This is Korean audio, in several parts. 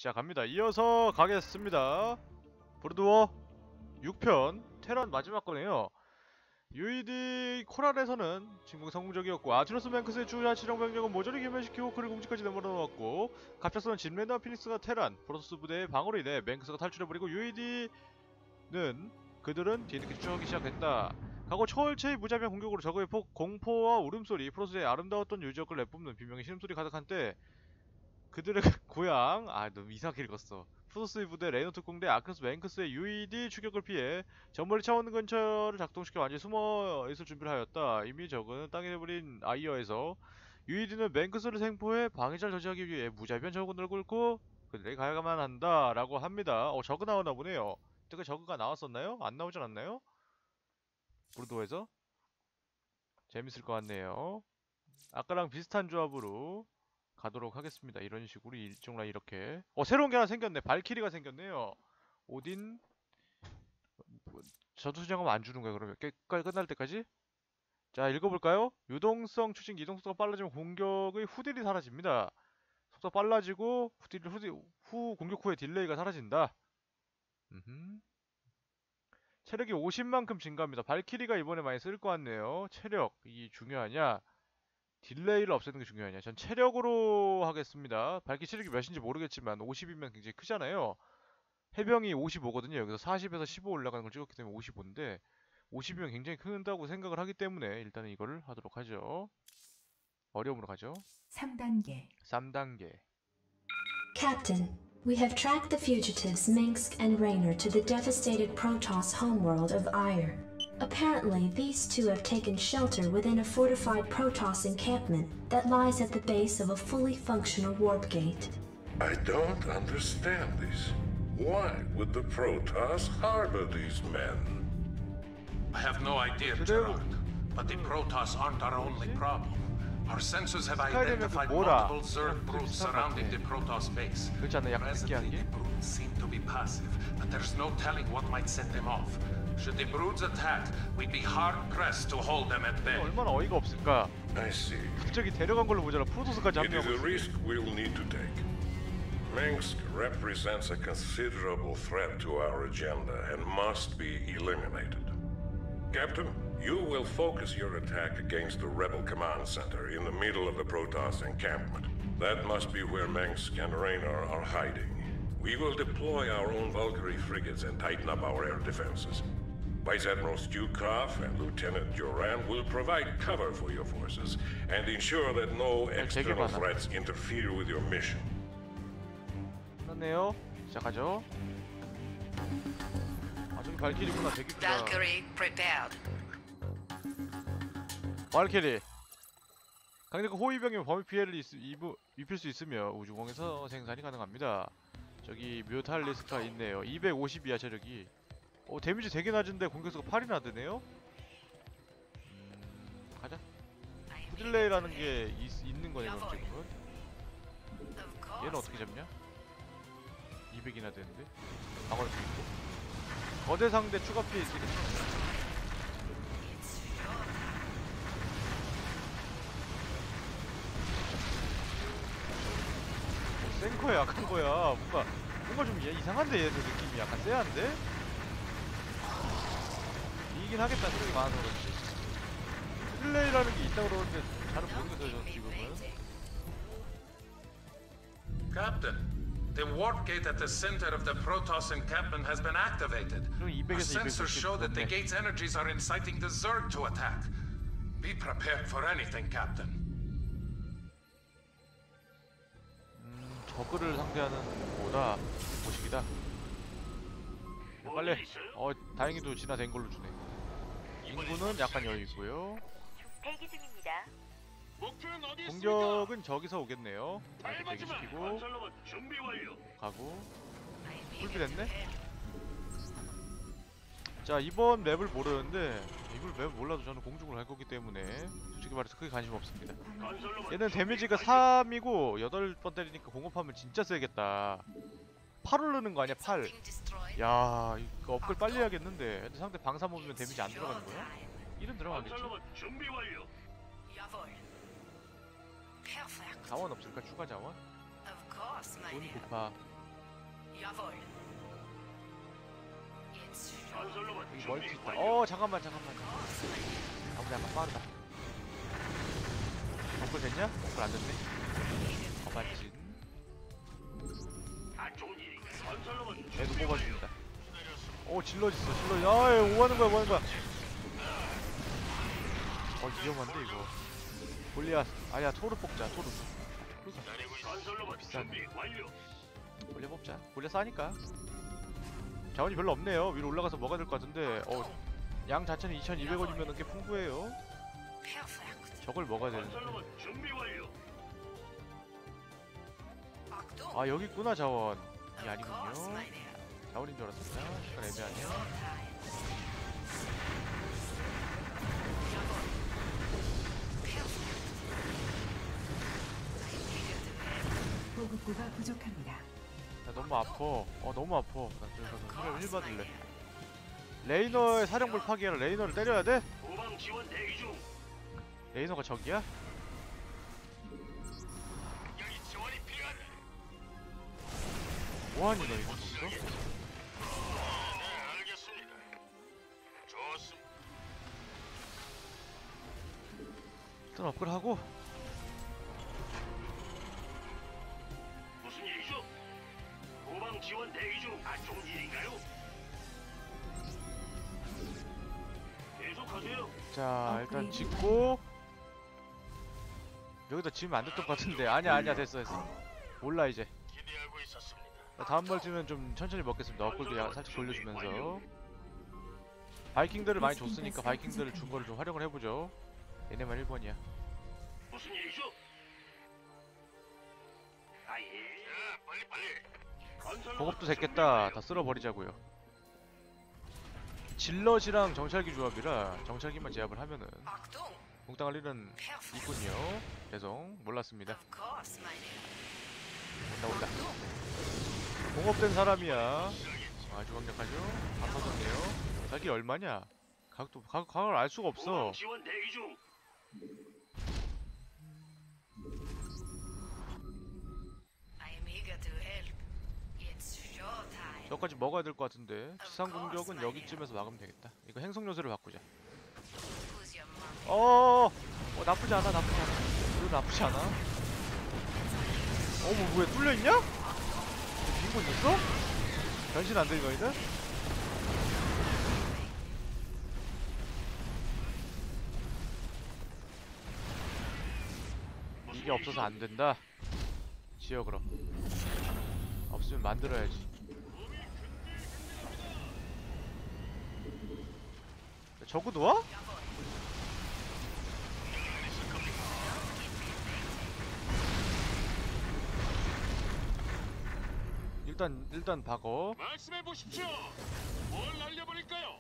시작합니다. 이어서 가겠습니다. 브루드워 6편 테란 마지막 거네요. UED 코랄에서는 진공 성공적이었고 아트로스 맹크스의 주야 지령 병력은 모조리 괴멸시키고 그를 공지까지 내버려 놓았고 갑작스런 진랜드와 피닉스가 테란 프로토스 부대의 방어로 인해 맹크스가 탈출해버리고 UED는 그들은 뒤늦게 추적하기 시작했다. 과거 철체의 무자비한 공격으로 적의 공포와 울음소리, 프로토스의 아름다웠던 유적을 내뿜는 비명의 신음소리 가득한 때 그들의 고향 너무 이상하게 읽었어. 프로토스의 부대 레이노 특공대 아크스 맹크스의 UED 추격을 피해 전머리 차원 근처를 작동시켜 완전히 숨어 있을 준비를 하였다. 이미 적은 땅에 내버린 아이어에서 UED는 맹크스를 생포해 방해자를 저지하기 위해 무자비한 적군을 굴고 그들에게 가야만 한다 라고 합니다. 저그 나오나 보네요. 그때 저그가 나왔었나요? 안 나오지 않았나요? 브루도에서? 재밌을 것 같네요. 아까랑 비슷한 조합으로 가도록 하겠습니다. 이런 식으로 일종 라인 이렇게 새로운 게 하나 생겼네. 발키리가 생겼네요. 오딘 저투수장하면 안 주는 거야 그러면 끝까지 끝날 때까지? 자 읽어볼까요? 유동성 추진 이동속도가 빨라지면 공격의 후딜이 사라집니다. 속도가 빨라지고 후 공격 후에 딜레이가 사라진다. 체력이 50만큼 증가합니다. 발키리가 이번에 많이 쓸 것 같네요. 체력 이 중요하냐? 딜레이를 없애는 게 중요하냐? 전 체력으로 하겠습니다. 밝기 체력이 몇인지 모르겠지만 50이면 굉장히 크잖아요. 해병이 55거든요. 여기서 40에서 15 올라가는 걸 찍었기 때문에 55인데 50이면 굉장히 큰다고 생각을 하기 때문에 일단은 이거를 하도록 하죠. 어려움으로 가죠. 3단계. 3단계. Captain, we have tracked the fugitives Minsk and Raynor to the devastated Protoss homeworld of Ire. Apparently, these two have taken shelter within a fortified Protoss encampment that lies at the base of a fully functional warp gate. I don't understand this. Why would the Protoss harbor these men? I have no idea, Gerard. But the Protoss aren't our only problem. Our sensors have identified multiple Zerg brutes surrounding the Protoss base. Presently, the brutes seem to be passive, but there's no telling what might set them off. Should the brutes attack, we'd be hard-pressed to hold them at bay. 얼마나 어이가 없을까? I see. 갑자기 데려간 걸로 보잖아. 프로토스까지 It is 합류하고 a 있어. risk we'll need to take. Minsk represents a considerable threat to our agenda and must be eliminated. Captain, you will focus your attack against the rebel command center in the middle of the Protoss encampment. That must be where Minsk and Raynor are hiding. We will deploy our own Valkyrie frigates and tighten up our air defenses. Vice Admiral Stukov and Lieutenant Duran will provide cover for your forces and ensure that no external threats interfere with your mission. 끝났네요. 시작하죠. 저기 발키리구나. 대기구나. Valkyrie prepared. 발키리. 강력한 호위병이면 범위 피해를 입힐 수 있으며 우주공에서 생산이 가능합니다. 저기 뮤탈리스크가 있네요. 250이야 체력이. 데미지 되게 낮은데 공격수가 8이나 되네요? 가자. 후딜레이라는 게 있는 거네 그럼 지금은. 얘는 어떻게 잡냐? 200이나 되는데? 방어력 있고. 거대 상대 추가 피해 있으니까. 센 거야, 약한 거야. 뭔가 좀 이상한데 얘들 느낌이 약간 쎄한데? 이긴 하겠다 생각이 많아서 그렇지. 플레이라는 게 있다고 그러는데 잘은 모르겠어요 저는 지금은. Captain, the warp gate at the center of the Protoss encampment has been activated. Our sensors show that the gate's energies are inciting the Zerg to attack. Be prepared for anything, Captain. 저그를 상대하는 보다 모식이다. 빨리. 다행히도 진화된 걸로 주네. 인구는 약간 여유 있고요. 대기 중입니다. 공격은 저기서 오겠네요. 대기시키고 가고. 풀필했네. 자 이번 맵을 모르는데 이걸 맵을 몰라도 저는 공중을 갈 거기 때문에 솔직히 말해서 크게 관심 없습니다. 얘는 데미지가 3이고 8번 때리니까 공업하면 진짜 세겠다. 8 오르는 거 아니야 8. 야 이거 업글 빨리 해야겠는데. 근데 상대 방사 모으면 데미지 안 들어가는 거야? 1은 들어가겠지. 자원 없을까? 추가 자원? 돈이 고파. Jawohl. Jetzt schon. 건설로봇 여기 준비 멀티 있다. 완료. 잠깐만. 아무도 약간 빠르다. 업글 됐냐? 업글 안 됐네. 맞지. 안 좋은 일이. 건설로봇 얘도 준비 뽑아줍니다. 완료. 오 질러지 있어 질러지. 아이 뭐하는 거야. 위험한데 이거. 골리앗. 아야 토르 뽑자 토르. 건설로봇 비싼. 준비 완료. 골리앗 뽑자. 골리앗 싸니까. 자원이 별로 없네요. 위로 올라가서 먹어야 될 것 같은데. 양 자체는 2,200원이면 꽤 풍부해요. Perfekt. 저걸 먹어야 되는데. 건설로봇 준비 완료. Achtung. 아 여기 있구나 자원. 이게 Of course, 아니군요. mein Herr. 자원인 줄 알았습니다. 시간 애매하네요. Vorteil. 보급고가 부족합니다. 나 너무 아파. 너무 아파. 나 저기서 힐 받을래. 레이너의 사령부를 파괴해라. 레이너를 때려야 돼? 후방 지원 대기 중. 레이너가 적이야? 여기 지원이 필요하다. 뭐하니 너 이거 벌써? 네, 알겠습니다. 좋습니다. 일단 업글 하고. 무슨 일이죠? 후방 지원 대기 중. 안 좋은 일인가요? 계속하세요. 자 일단 짓고. 여기다 지으면 안 됐던 것 같은데. 아니야 됐어. 몰라 이제. 기대하고 있었습니다. 다음 멀티는 좀 천천히 먹겠습니다. 업글도 살짝 돌려주면서. 바이킹들을 많이 줬으니까 바이킹들을 준 거를 좀 활용을 해보죠. 얘네만 1번이야. 무슨 일이죠? 아예. 자, 빨리. 공업도 됐겠다. 다 쓸어버리자고요. 질럿이랑 정찰기 조합이라 정찰기만 제압을 하면은 Achtung. 몽땅할 일은 Perfekt. 있군요. 죄송 몰랐습니다. Of course, mein Herr. 온다. 공업된 사람이야. 아주 강력하죠? 다 터졌네요. 자기 얼마냐? 가격을 알 수가 없어. 후방 지원 대기 중. I'm eager to help. It's showtime. 저까지 먹어야 될 것 같은데 지상 공격은 여기쯤에서 막으면 되겠다. 이거 행성 요새를 바꾸자. Who's your mom? 나쁘지 않아. 이거 나쁘지 않아. 뭐야 뚫려 있냐? 빈곳 있어? 변신 안 돼 너희들? 이게 없어서 안 된다. 지어 그럼. 없으면 만들어야지. 저거도 와? 일단 박어. 말씀해 보십시오. 뭘 날려버릴까요?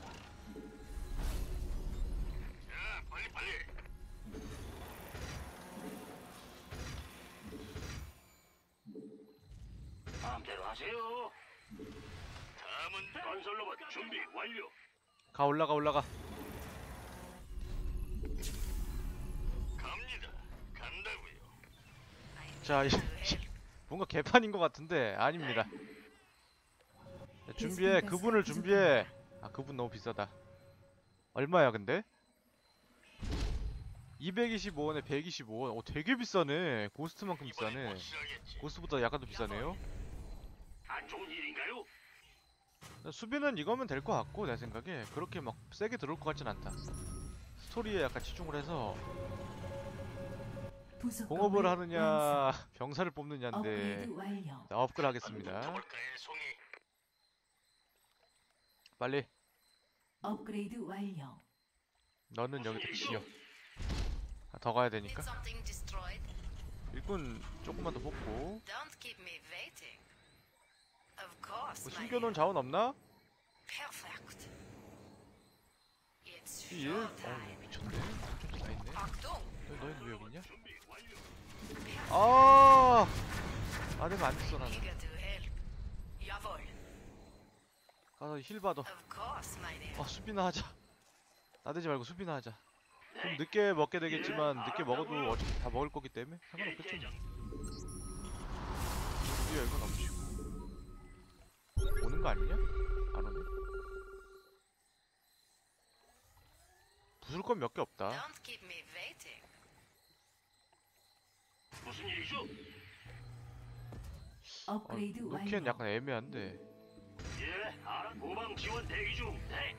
자, 빨리. 마음대로 하세요. 다음은 건설로봇 준비 완료. 올라가. 갑니다. 간다고요. 자, 뭔가 개판인 것 같은데 아닙니다. 자, 준비해. 그분을 준비해. 그분 너무 비싸다. 얼마야 근데? 225원에 125원. 되게 비싸네. 고스트만큼 비싸네. 고스트보다 약간 더 비싸네요. 안 좋은 일인가요? 수비는 이거면 될 것 같고 내 생각에 그렇게 막 세게 들어올 것 같진 않다. 스토리에 약간 치중을 해서 공업을 하느냐 병사를 뽑느냐인데 업그레이드 완료. 자, 업글 하겠습니다. 송이. 빨리 업그레이드 완료. 너는 여기다 지어. 더 가야 되니까 Did something destroyed? 일꾼 조금만 더 뽑고. Don't keep me waiting. Of course, 뭐 mein 숨겨놓은 Herr. 자원 없나? Perfekt. It's 1. showtime. 미쳤네. 좀 다 있네. Achtung. 너희는 왜 여기 있냐? Perfekt. 안 되면 안 됐어 나는. Eager to help. Jawohl. 가서 힐 받아. Of course, mein Herr. 수비나 하자. 나대지 말고 수비나 하자. 좀 늦게 먹게 되겠지만 늦게 먹어도 어차피 다 먹을 거기 때문에 상관없겠죠. 우리가 이거 넘치고. 오는 거 아니냐? 안 오네. 부술 건 몇 개 없다. Don't keep me waiting. 무슨 일이죠? 업그레이드 놓기엔 완료. 약간 애매한데. 예, 알아. 후방 지원 대기 중. 네.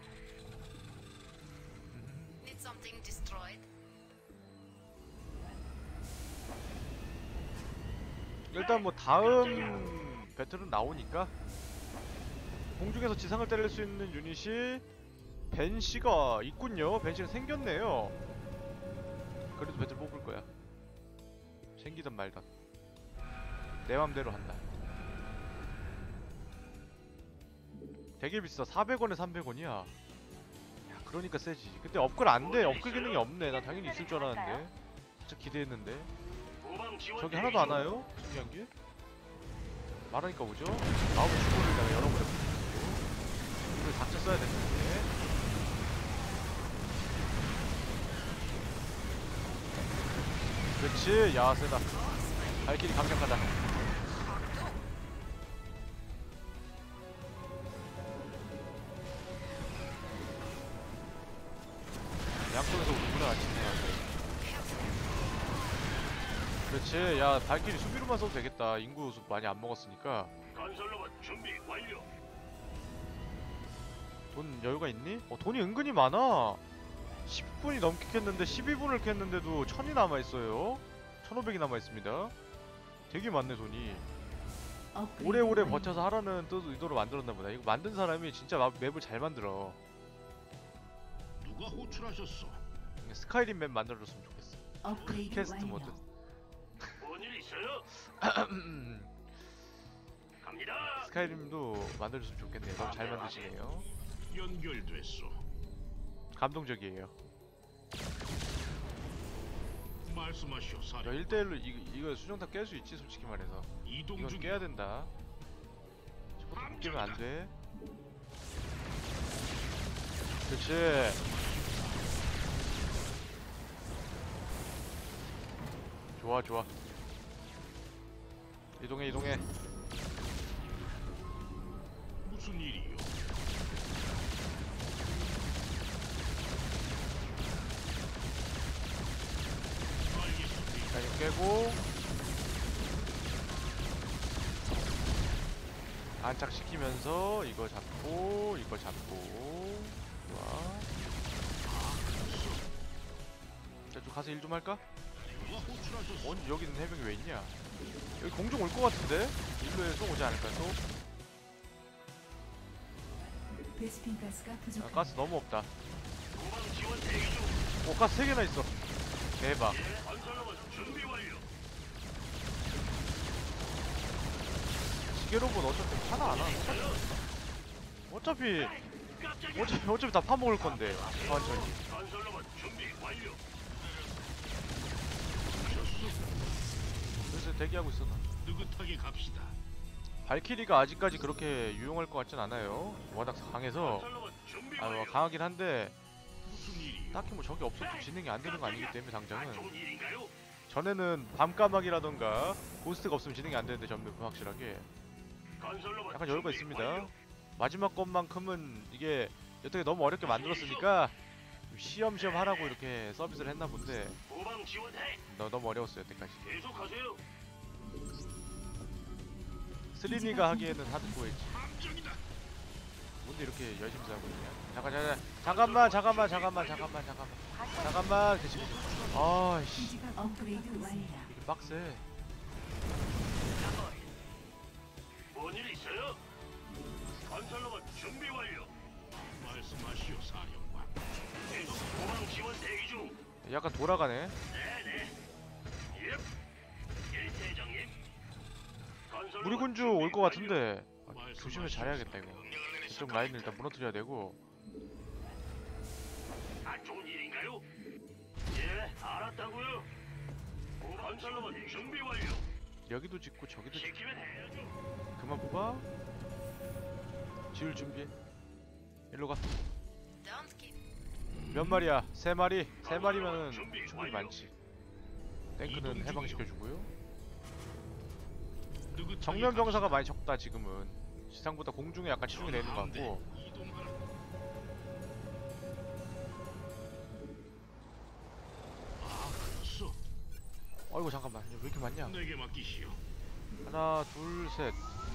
Need something destroyed? 일단 뭐 다음 배틀은 나오니까 공중에서 지상을 때릴 수 있는 유닛이 벤시가 있군요. 벤시가 생겼네요. 그래도 배틀 뽑을 거야. 생기든 말든 내 맘대로 한다. 되게 비싸. 400원에 300원이야. 야, 그러니까 세지. 근데 업글 안 돼. 업글 기능이 없네. 나 당연히 있을 줄 알았는데. 진짜 기대했는데. 후방 지원 저기 대기 하나도 안 중. 와요? 신기한 게? 말하니까 오죠? 다음에 주문을 열어보려. 이걸 닥쳐 써야 되는데. 그렇지. 야, 세다. 발길이 강력하다. 양쪽에서 우르구나 같이 생각해. 그렇지. 야, 발길이 수비로만 써도 되겠다. 인구 수 많이 안 먹었으니까. 건설로봇 준비 완료. 돈 여유가 있니? 돈이 은근히 많아. 10분이 넘게 캤는데 12분을 캤는데도 1000이 남아있어요. 1500이 남아있습니다. 되게 많네 돈이. 업그레이드 오래오래 완료. 버텨서 하라는 뜻 의도로 만들었나 보다. 이거 만든 사람이 진짜 맵을 잘 만들어. 누가 호출하셨어? 스카이림 맵 만들어줬으면 좋겠어. 업그레이드 캐스트 완료. 모드. 뭔일 있어요? 갑니다. 스카이림도 만들어줬으면 좋겠네요. 너무 잘 만드시네요. 연결됐어. 감동적이에요. 말씀하시오, 야, 사령. 1대1로 이거 수정타 깰 수 있지, 솔직히 말해서. 이동 이건 중. 깨야 된다. 저것도 못 깨면 안 돼. 그렇지. 좋아, 좋아. 이동해, 이동해. 무슨 일이요? 알겠습니다. 자, 이거 깨고 안착시키면서 이거 잡고 이거 잡고. 좋아. 자, 좀 가서 일 좀 할까? 누가 호출하셨어? 언제 여기는 해병이 왜 있냐? 여기 공중 올 것 같은데? 일로에 또 오지 않을까 또? 베스핀 가스가 아, 부족합니다. 가스 너무 없다. 후방 지원 대기 중. 오, 가스 3개나 있어. 대박. 예, 건설로봇 준비 완료. 기계로봇 어차피 하나 안 하고. 어차피 깜짝이야. 어차피 다 파먹을 건데. 천천히. 건설로봇 준비 완료. 그래서 대기하고 있어 나. 느긋하게 갑시다. 발키리가 아직까지 그렇게 유용할 것 같진 않아요. 워낙 강해서. 건설로봇 준비 아, 완료. 강하긴 한데 무슨 일이요? 딱히 뭐 적이 없어도 진행이 안 되는 거 아니기 때문에 안 당장은. 좋은 일인가요? 전에는 밤까마귀라던가 고스트가 없으면 진행이 안 되는데 전맵은 확실하게 건설로봇 약간 여유가 준비 있습니다. 완료. 마지막 것만큼은 이게 여태까지 너무 어렵게 만들었으니까 시험시험 하라고 이렇게 서비스를 했나 본데 후방 지원해. 너무 어려웠어요 여태까지. 계속하세요. 스리니가 하기에는 하드코어였지. 함정이다. 뭔데 이렇게 열심히 하고 있냐? 잠깐만 대신. 아이씨 기지가 업그레이드 완료. 이게 빡세. 뭔일 있어요? 건설로봇 준비 완료. 말씀하시오, 사령관. 계속 후방 지원 대기 중. 약간 돌아가네. 네네. 예, 대장님. 건설로봇 무리군주 준비 올 것 완료. 같은데 말씀하시오, 조심해서 잘해야겠다 이거. 명령을 내리실 이쪽 라인을 일단 무너뜨려야 되고. 안 좋은 일인가요? 예, 알았다고요. 건설로봇 준비 완료. 여기도 짓고 저기도 짓고. 시키면 해야죠. 그만 뽑아. 지을 준비해. 일로 가. Don't keep. 몇 마리야? 3마리. 3마리면은 충분히 많지. 탱크는 해방시켜주고요. 정면 병사가 많이 적다 지금은. 지상보다 공중에 약간 치중이 되는 것 같고. 어이구 잠깐만, 왜 이렇게 많냐? 내게 맡기시오. 하나, 둘, 셋.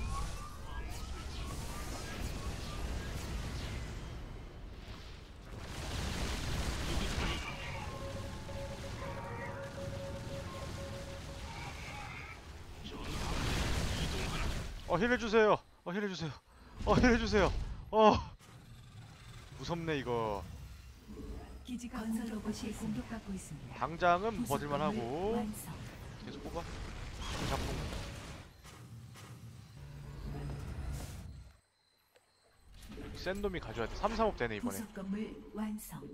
힐해주세요. 힐해주세요. 힐해주세요. 무섭네 이거. 기지가 건설 로봇이 공격받고 있습니다. 당장은 버틸만하고. 완성. 계속 뽑아. 작동. 센 놈이 가져야 돼. 335 되네 이번에. 부속 건물 완성.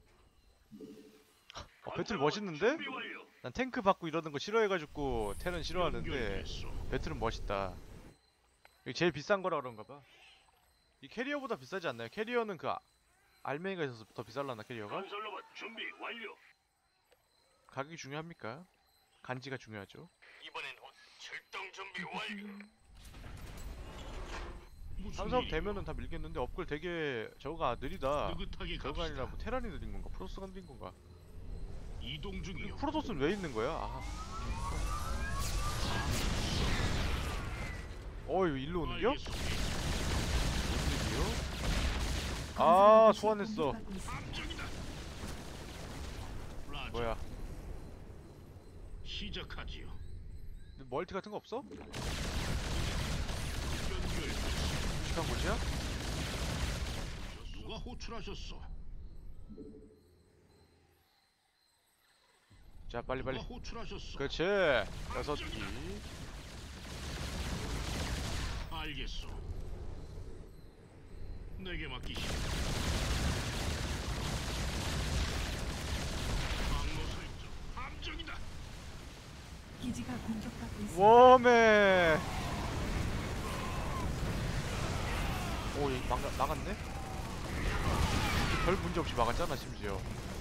배틀 멋있는데? 준비 완료. 난 탱크 받고 이러는 거 싫어해가지고 텔은 싫어하는데 연결됐소. 배틀은 멋있다. 이게 제일 비싼 거라 그런가 봐. 이 캐리어보다 비싸지 않나요? 캐리어는 그 알맹이가 있어서 더 비쌀라나 캐리어가? 건설로봇 준비 완료. 가격이 중요합니까? 간지가 중요하죠. 이번엔 출동 준비 완료. 3사업 되면은 다 밀겠는데 업글 되게 저거가 느리다. 느긋하게 저거가 아니라 갑시다. 뭐 테란이 느린 건가? 프로토스가 느린 건가? 이동 중이요. 프로토스는 왜 있는 거야? 이거 일로 오는겨? 알겠소. 무슨 일이요? 건설 로봇이 소환했어. 공격받고 있습니다. 함정이다. 라자, 뭐야? 시작하지요. 멀티 같은 거 없어? 연결. 무식한 곳이야? 누가 호출하셨소? 자 빨리. 누가 호출하셨소? 그렇지. 6기. 알겠소. 내게 맡기시오. 항로 설정. 함정이다. 기지가 공격받고 있습니다. 웜에. 얘 나갔네? 별 문제 없이 막았잖아 심지어.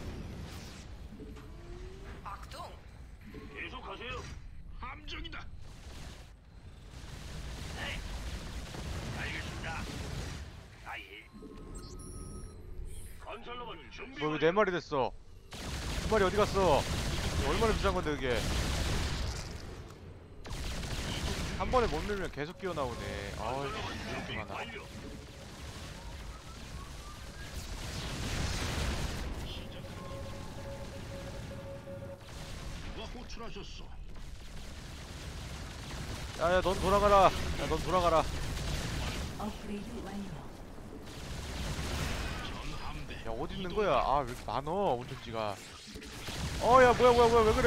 Achtung! 계속하세요. 함정이다. 네. 알겠습니다. 아예. 건설로봇 준비 왜 4마리 됐어? 2마리 어디 갔어? 이거 얼마나 비싼 건데 그게? 한 번에 못 밀면 계속 끼어 나오네. 이렇게 많아. 완료. 누가 호출하셨소? 야야 넌 돌아가라. 업그레이드 완료. 전함대. 야 어디 있는 거야? 왜 이렇게 많어 운전지가. 야 뭐야 왜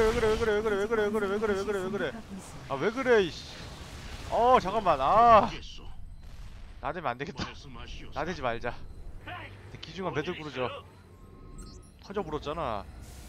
그래. 왜 그래 이씨. 잠깐만. 알겠소. 나대면 안 되겠다. 말씀하시오. 나대지 말자. 기중한 배들 부르죠. 터져 불었잖아.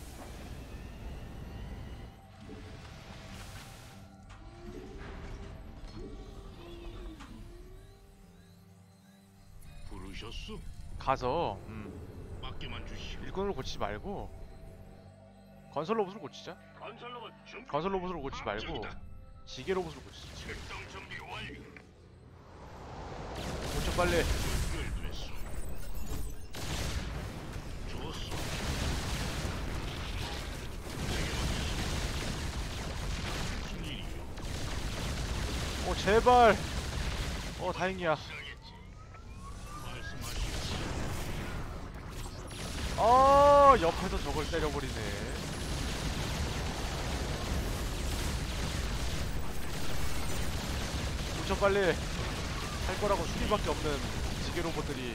부르셨소? 가서 맡겨만 주시오. 일꾼으로 고치지 말고 건설 로봇으로 고치자. 건설로봇 준비. 건설 로봇으로 고치지 말고 함정이다. 지게 로봇으로 고치자. 출동 준비 완료. 고쳐 빨리. 연결됐소. 좋소. 무슨 일이요? 제발. 다행이야. 알겠지. 말씀하시오. 옆에서 저걸 때려버리네. 고쳐 빨리. 할 거라고 수리밖에 없는 지게 로봇들이.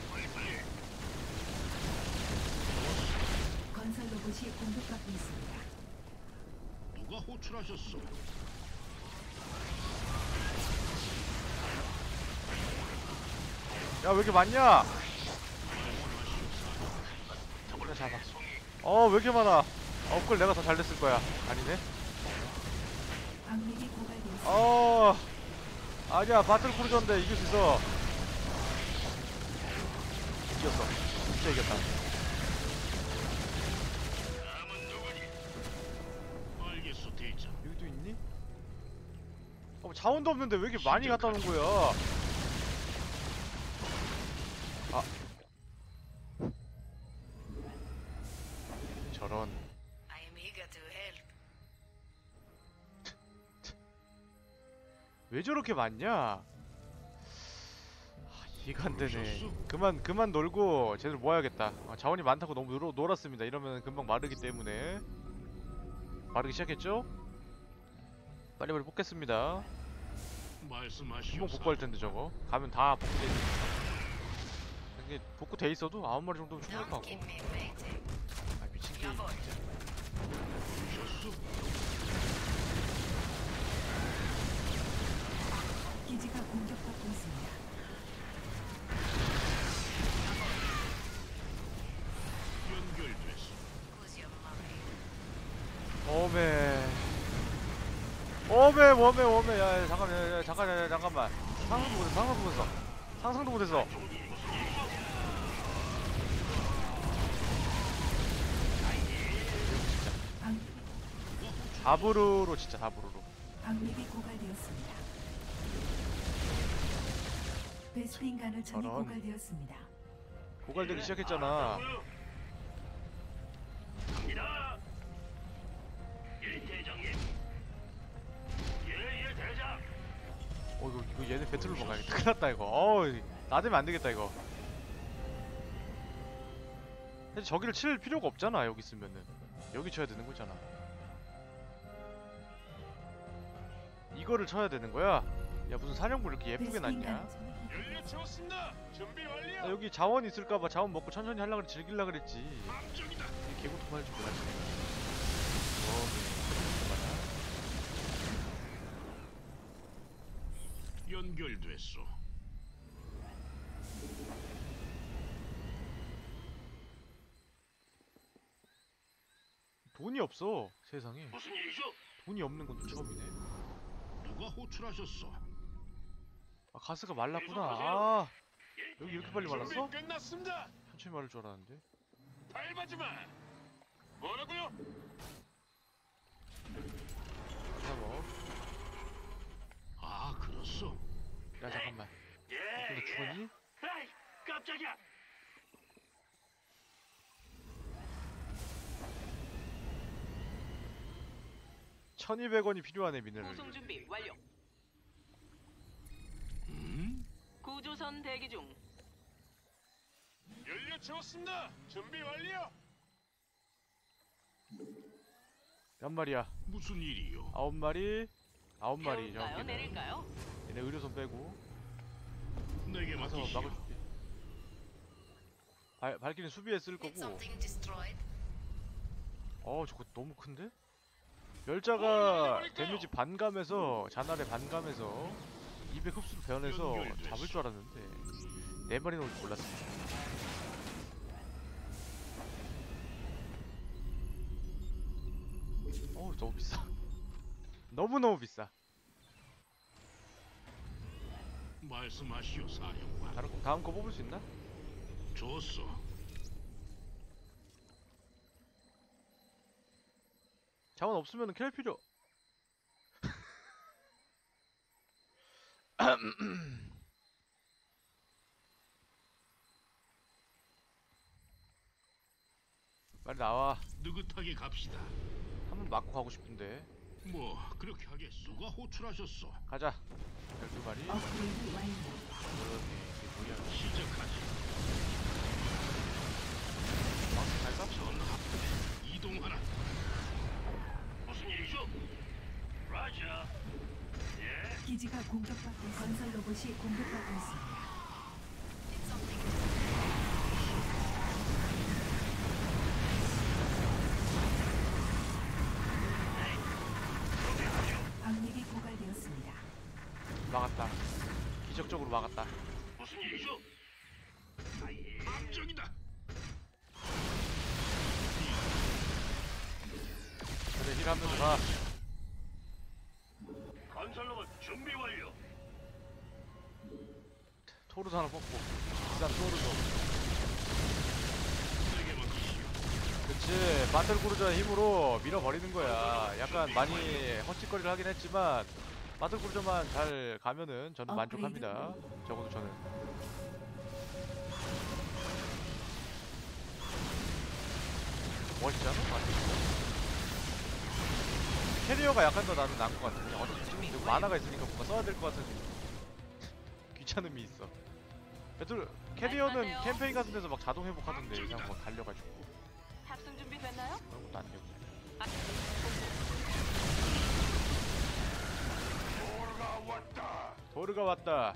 건설 로봇이 공격받고 있습니다. 누가 호출하셨소? 야 왜 이렇게 많냐? 그냥 잡아. 왜 이렇게 많아? 업글 내가 더 잘 됐을 거야. 아니네. 광맥이 고갈되었습니다. 아니야 바틀 크루저인데 이길 수 있어. 이겼어. 진짜 이겼다. 남은 누구니? 알겠소, 대장. 여기도 있니? 자원도 없는데 왜 이렇게 많이 갖다 놓은 거야? 아. 저런. I am eager to help. 왜 저렇게 많냐? 아, 이해가 안 되네. 그만 놀고 제대로 모아야겠다. 자원이 많다고 너무 놀았습니다. 이러면 금방 마르기 때문에. 마르기 시작했죠? 빨리빨리 뽑겠습니다. 금방 복구할 텐데 저거. 가면 다 복구돼 있으니까. 이게 복구돼 있어도 9마리 정도면 충분할 것 Don't 같고. keep me waiting. 아, 미친 게임 Jawohl. 진짜. 기지가 공격받고 있습니다. Who's your mommy? 오메. 야, 잠깐만. 상상도 못했어. 다부르로 진짜 다부르로. 방력이 고갈되었습니다. 베스핀 가누청이 저런. 고갈되었습니다. 고갈되기 시작했잖아. 갑니다. 예, 대장님. 예, 대장. 이거 얘네 배틀로 먹어야겠다. 큰일났다 이거. 나대면 안 되겠다 이거. 사실 저기를 칠 필요가 없잖아. 여기 있으면은 여기 쳐야 되는 거잖아. 이거를 쳐야 되는 거야? 야, 무슨 사령부 이렇게 예쁘게 베스핀 났냐? 가누청이 연료 채웠습니다. 준비 완료. 나 여기 자원 있을까봐 자원 먹고 천천히 하려고 그래, 즐길라 그랬지. 함정이다. 개고통 할줄 몰랐지. 연결됐소. 돈이 없어 세상에. 무슨 일이죠? 돈이 없는 건 또 처음이네. 누가 호출하셨어? 아, 가스가 말랐구나. 아, 여기 이렇게 빨리 말랐어? 준비 끝났습니다. 천천히 마를 줄 알았는데. 밟아지 마. 뭐라고요? 잡아. 아, 그렇소. 야, 잠깐만. 예. 근데 죽었니? 에이, 깜짝이야. $1200원이 필요하네 미네랄. 구송 준비 완료. 음? 구조선 대기 중. 연료 채웠습니다. 준비 완료. 몇 마리야? 무슨 일이요? 9마리. 9마리. 태울까요? 내릴까요? 얘네 의료선 빼고 내게 가서 맡기시오. 막아줄게. 발키는 수비에 쓸 Need 거고. something destroyed? 저거 너무 큰데? 멸자가 데미지 반감에서 자날의 반감에서 200 흡수로 변해서 잡을 줄 알았는데 4마리 나올 줄 몰랐습니다. 너무 비싸. 너무너무 비싸. 말씀하시오, 사령관. 다음 거 뽑을 수 있나? 좋소. 자원 없으면 캘 필요. 빨리 나와. 느긋하게 갑시다. 한번 맞고 가고 싶은데. 뭐 그렇게 하겠소. 누가 호출하셨어? 가자. 12마리. 업그레이드 완료. 이게 뭐야? 시작하지. 망치 갈까? 전합 이동하라. 무슨 일이죠? 라자. 예. 기지가 공격받고 건설 로봇이 공격받고 있습니다. Need something destroyed? 방력이 고갈되었습니다. 막았다. 기적적으로 막았다. 무슨 일이죠? 함정이다. 그래, 힐하면서 가. 건설로봇 준비 완료. 토르도 하나 뽑고. 비싼 토르도. 내게 맡기시오. 그치. 바틀크루저의 힘으로 밀어버리는 거야. 약간 많이 헛짓거리를 하긴 했지만 바틀크루저만 잘 가면은 저는 만족합니다. 적어도 저는. 멋있지 않아? 캐리어가 약간 더 나는 나은 것 같은데. 어차피 지금 만화가 있으니까 뭔가 써야 될 것 같은 귀찮음이 있어. 캐리어는 캠페인 같은 데서 막 자동 회복하던데 그냥 뭐 달려가지고. 탑승 준비 됐나요? 그런 것도 안 되고. 도르가 왔다.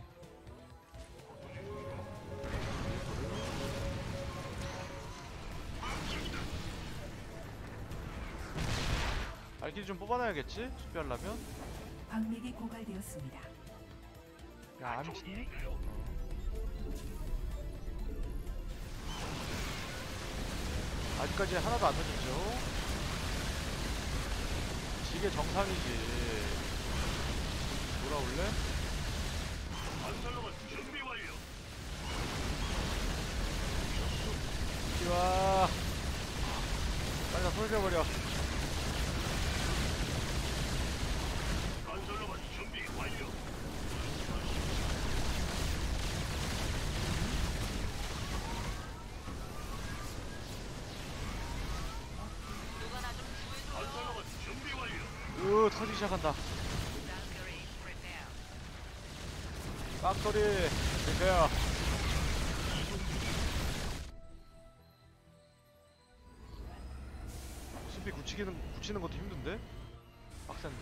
발길이 좀 뽑아놔야겠지? 수비하려면? 광맥이 고갈되었습니다. 야, 안 미쳤니? 아직까지 하나도 안 터졌죠? 이게 정상이지. 돌아올래? 건설로봇 준비 완료. 이와 빨리 다 소리내버려. 건설로봇 준비 완료. 누가 나 좀 구해줘. 건설로봇 준비 완료. 으 터지기 시작한다. 깍소리 드세요. 수비 굳히는 것도 힘든데? 빡센데?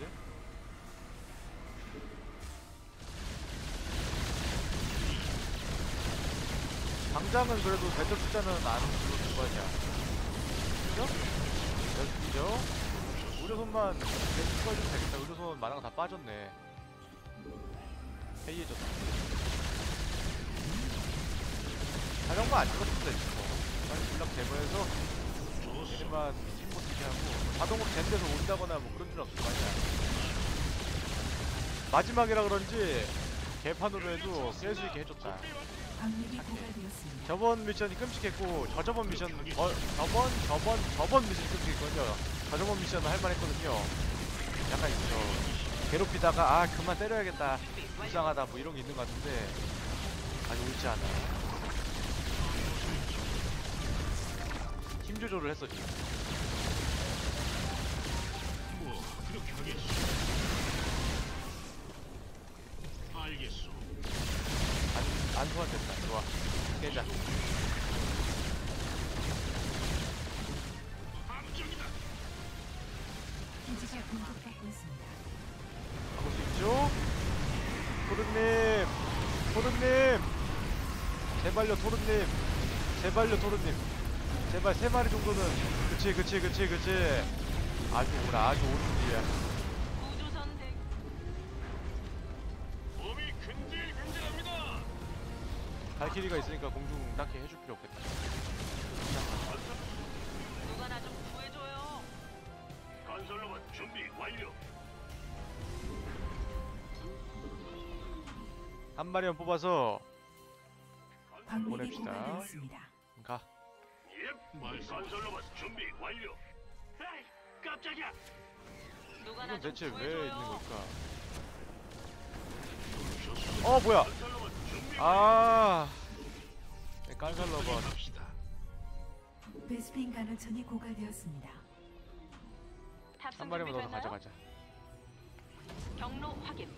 당장은 그래도 배틀 숫자는 안 줄어들 거 아니야. 그죠? 연습이죠? 의료선만 계속 추가해주면 되겠다. 의료선 만화가 다 빠졌네. 해이해졌다. 자령만 안 찍었으면 되지 뭐. 빨리 연락 제거해서 얘네만 팀못 쓰게 하고 자동으로 된 데서 온다거나 뭐 그런 줄 없을 거 아니야. 마지막이라 그런지 개판으로 해도 깰 수 있게 해줬다. 광맥이 고갈되었습니다. 저번 미션이 끔찍했고 저번 미션이 끔찍했거든요. 저번 미션은 할만했거든요. 약간 괴롭히다가 아 그만 때려야겠다 불쌍하다 뭐 이런 게 있는 것 같은데 아직 옳지 않아. 힘 조절을 했어 지금. 뭐 그렇게 하겠어. 알겠어. 안 소환됐다. 좋아. 깨자. 함정이다. 기지가 공격받고 있습니다. 볼 수 있죠? 토르님! 제발요 토르님! 제발 3마리 정도는 그치 아주 옳은 일이야. 우주선 대 몸이 근질근질합니다. 발키리가 있으니까 공중 딱히 해줄 필요 없겠다. 누가 나 좀 구해줘요. 건설로봇 준비 완료. 한 마리만 뽑아서 광맥이 보냅시다. 고갈되었습니다. 가. 예. 건설로봇 준비 완료. 에이, 깜짝이야. 누가 나 이건 좀 대체 왜 구해줘요. 있는 걸까? 뭐야? 건설로봇 준비 아, 네, 깐살러버. 갑시다. 베스핀 가능천이 고갈되었습니다. 탑승 한 마리만 더 준비 됐나요? 가져가자. 경로 확인.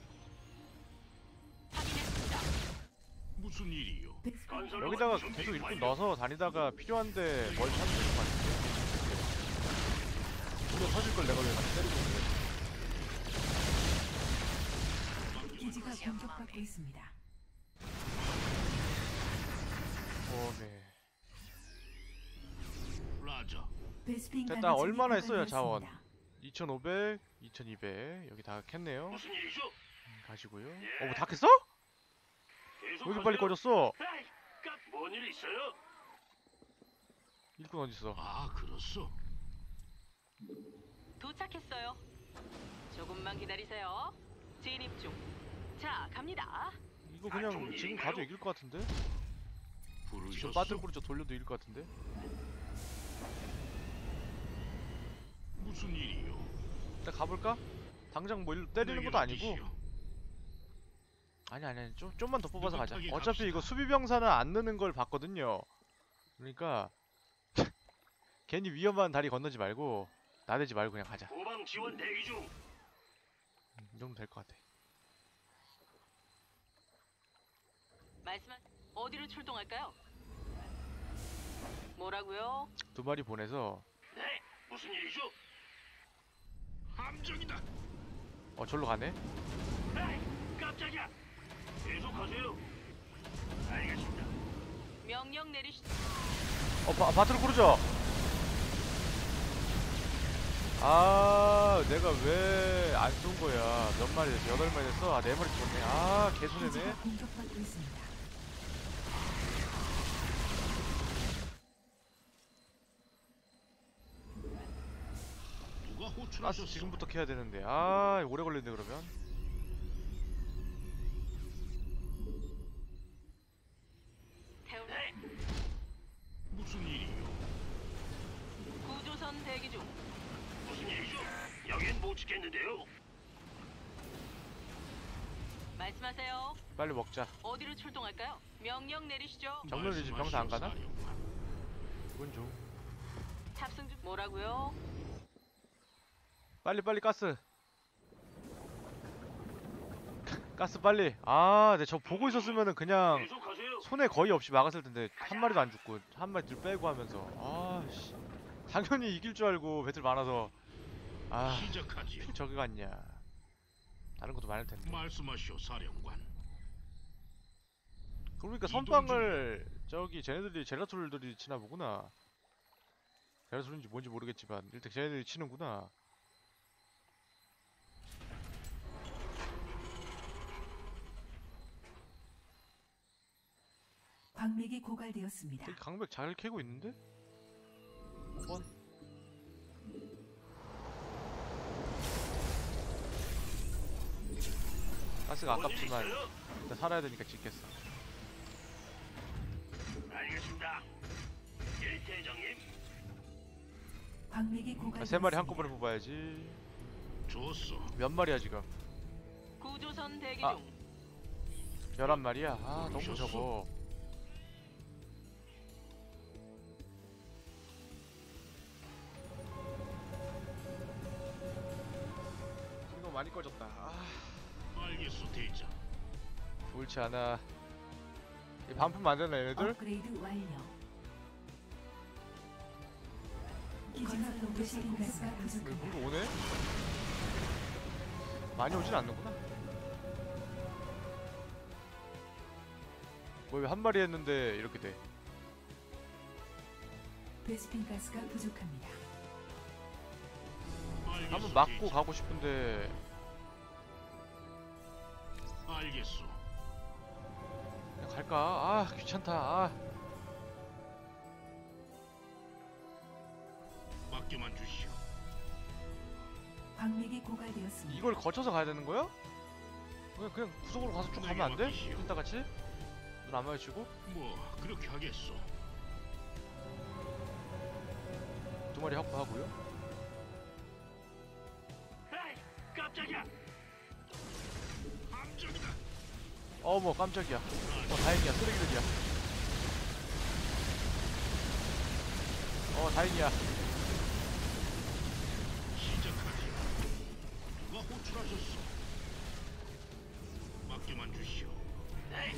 확인했습니다. 무슨 일이요? 베스핀 여기다가 계속 일꾼 넣어서 다니다가 필요한데 뭘 찾는 것 같은데. 이거 터질 걸 내가 왜 같이 때리고 있는데. 기지가 공격받고 있습니다. 오메. 라저. 베스핀 됐다. 가능천이 얼마나 했어요, 자원? 고갈되었습니다. 2,500, 2,200 여기 다 캤네요. 무슨 일이죠? 가시고요. 뭐 다 캤어? 왜 계속 이렇게 빨리 하세요. 꺼졌어? 에이, 뭔일 있어요? 일꾼 어딨어? 아, 그렇소. 도착했어요. 조금만 기다리세요. 진입 중. 자, 갑니다. 이거 그냥 지금 가도 이길 것 같은데? 지금 부르셨소? 빠들부르져 돌려도 이길 것 같은데? 무슨 일이요? 일단 가볼까? 당장 뭐 때리는 것도 아니고. 맡기시오. 아니 좀만 더 뽑아서 가자. 느긋하게 어차피 갑시다. 이거 수비병사는 안 느는 걸 봤거든요. 그러니까 괜히 위험한 다리 건너지 말고 나대지 말고 그냥 가자. 후방 지원 대기 중. 이 정도 될 것 같아. 말씀한 어디로 출동할까요? 뭐라고요? 2마리 보내서 네, 무슨 일이죠? 함정이다. 절로 가네? 에이, 깜짝이야. 계속하세요. 알겠습니다. 명령 내리시죠. 바트로 크루저! 아, 내가 왜 안 쏜 거야. 몇 마리 됐어? 8마리 됐어? 아, 4마리 죽었네. 아, 개소리네. 기지가 공격받고 있습니다. 누가 가스 호출하셨어? 지금부터 캐야 되는데. 아, 오래 걸리네, 그러면. 태우 네. 무슨 일이요? 구조선 대기 중. 무슨 일이죠? 여긴 못 지켰는데요. 말씀하세요. 빨리 먹자. 어디로 출동할까요? 명령 내리시죠. 정면이지 병사 안 가나? 이건 좀. 탑승 중. 뭐라고요? 빨리 가스. 가스 빨리. 아, 저 보고 있었으면은 그냥 계속하세요. 손에 거의 없이 막았을 텐데 한 마리도 안 죽고 한 마리 뒤로 빼고 하면서. 아, 씨. 당연히 이길 줄 알고 배틀 많아서. 아, 시작하지요. 저기 갔냐. 다른 것도 많을 텐데. 말씀하시오, 사령관. 그러니까 선빵을 저기 쟤네들이 젤라툴들이 치나 보구나. 젤라툴인지 뭔지 모르겠지만 일단 쟤네들이 치는구나. 광맥이 고갈되었습니다. 되게 강백 잘 캐고 있는데? 가스가 아깝지만 일단 살아야 되니까 짓겠어. 알겠습니다. 예, 대장님. 광맥이 고갈되었습니다. 3마리 한꺼번에 뽑아야지. 좋소. 몇 마리야 지금? 구조선 대기 아. 중. 11마리야? 아, 너무 적어. 이거 많이 꺼졌다. 아, 알겠소, 대장. 옳지 않아. 이 반품 만드는 얘네들? 업그레이드 완료. 기지가 공격받고 가스가 왜 부족합니다. 물고 오네? 많이 오진 않는구나. 뭐 왜 한 마리 했는데 이렇게 돼? 베스핀 가스가 부족합니다. 한번 맞고 가고 싶은데 알겠소. 그냥 갈까? 아, 귀찮다. 아, 맡겨만 주시오. 광맥이 고갈되었습니다. 이걸 거쳐서 가야 되는 거야? 그냥 구석으로 가서 쭉 가면 안 돼? 이따 같이? 눈 안 마주치고? 뭐 그렇게 하겠소. 2마리 확보하고요. 에이, 깜짝이야. 함정이다. 어머, 깜짝이야. 다행이야. 쓰레기들이야. 다행이야. 시작하지. 누가 호출하셨소? 맡겨만 주시오. 네.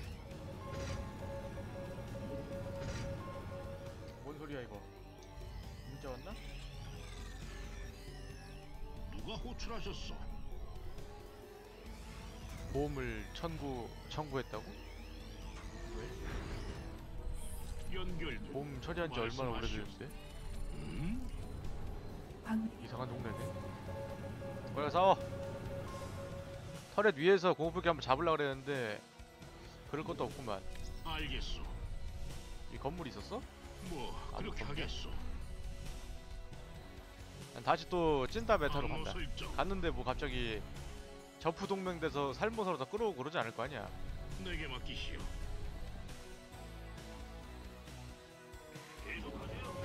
뭔 소리야 이거? 문자 왔나? 누가 호출하셨소? 보험을 청구했다고? 연결. 보험 처리한 지 얼마나 오래됐는데? 광맥이 이상한 동네네. 뭐야, 싸워! 터렛 위에서 공업불기 한번 잡으려고 그랬는데 그럴 것도 없구만. 알겠소. 이 건물이 있었어? 뭐 그렇게 건물? 하겠소. 난 다시 또 찐따 메타로 항로 간다. 설정. 갔는데 뭐 갑자기 저프 동맹 돼서 살모사로 다 끌어오고 그러지 않을 거 아니야. 내게 맡기시오. 계속하세요.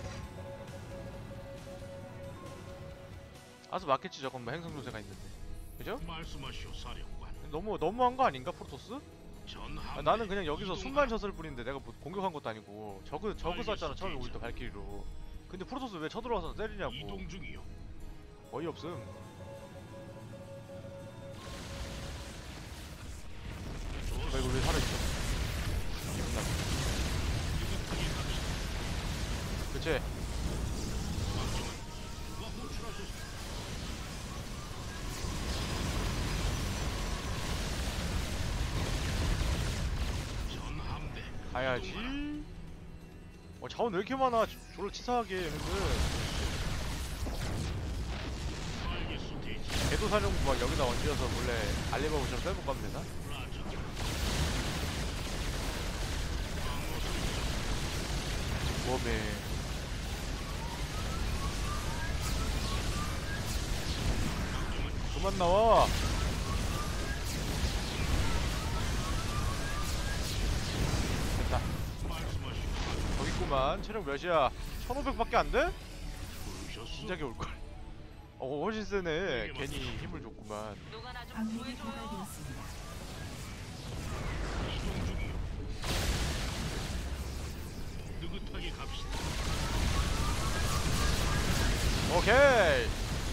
아서 맞겠지. 저건 뭐 행성 요새가 있는데. 그죠? 말씀하시오, 사령관. 너무한 거 아닌가, 프로토스? 전함. 나는 그냥 여기서 순간 졌을 뿐인데 내가 뭐 공격한 것도 아니고 저그 썼잖아 처음에 우리 때 발키리로. 근데 프로토스 왜 쳐들어와서 때리냐고. 이동 중이요. 어이없음. 나 이거 왜 살아있어? 기분 나빠. 그치? 전함대. 가야지. 자원 왜 이렇게 많아? 졸라 치사하게 얘네들. 알겠소 대지. 궤도사령부 막 여기다 얹어서 몰래 알리바바처럼 빼고 가면 되나? 몸에 그만 나와. 됐다. 거기 있구만. 체력 몇이야? 1500밖에 안 돼? 진작에 올걸. 훨씬 세네. 괜히 힘을 줬구만. 누가 나 좀 방력이 구해줘요. 고갈되었습니다. 이동 중이요. 느긋하게 갑시다. 오케이.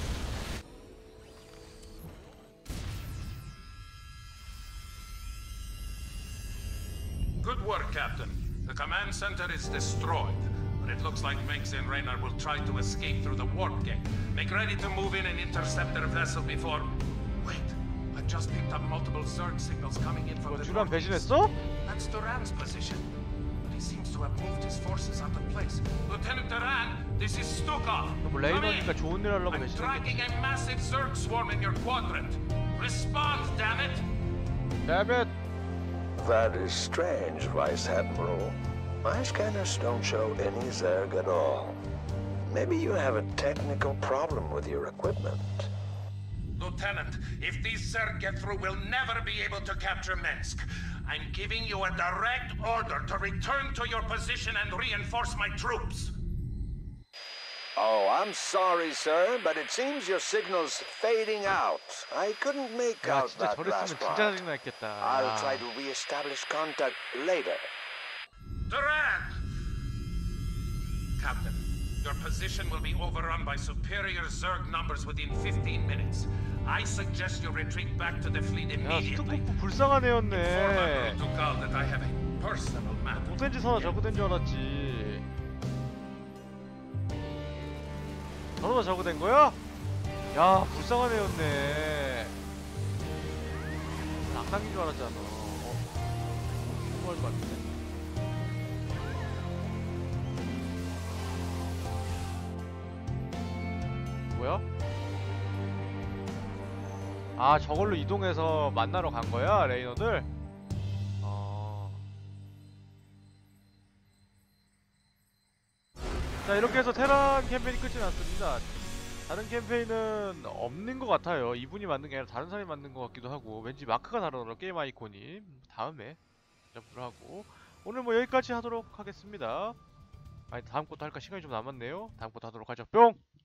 Good work, Captain. The command center is destroyed, but it looks like Mengsk and Raynor will try to escape through the warp gate. Make ready to move in and intercept their vessel before... Wait, I've just picked up multiple Zerg signals coming in from the 듀란 northeast. 배신했어? That's Duran's position. But he seems to have moved his forces out of place. Lieutenant Duran, this is Stukov. 뭐 Come 레이너니까 in. 좋은 일 하려고 I'm 배신했겠지. tracking a massive Zerg swarm in your quadrant. Respond, damn it! Dammit. That is strange, Vice Admiral. My scanners don't show any Zerg at all. Maybe you have a technical problem with your equipment. Lieutenant, if these Zerg get through, we'll never be able to capture Minsk. I'm giving you a direct order to return to your position and reinforce my troops. Oh, I'm sorry, sir, but it seems your signal's fading out. I couldn't make 야 out 진짜 that 저랬으면 last 진짜 part. 짜증났겠다. I'll try to re-establish contact later. Duran! Captain, your position will be overrun by superior Zerg numbers within 15 minutes. I suggest you retreat back to the fleet 야 immediately. 스투코프 불쌍한 Inform 애였네. Admiral Dukal that I have a personal matter. 못된 짓 하나 잘못된 줄 알았지. 저러다 잘못된 거야? 야 불쌍한 애였네. 악당인 줄 알았잖아. 너무할 것 같은데. 뭐야? 아 저걸로 이동해서 만나러 간 거야 레이너들? 자 이렇게 해서 테란 캠페인이 끝이 났습니다. 다른 캠페인은 없는 것 같아요. 이분이 만든 게 아니라 다른 사람이 만든 것 같기도 하고 왠지 마크가 다르더라 게임 아이콘이. 다음에 점프를 하고 오늘 뭐 여기까지 하도록 하겠습니다. 아니 다음 것도 할까 시간이 좀 남았네요. 다음 것도 하도록 하죠. 뿅!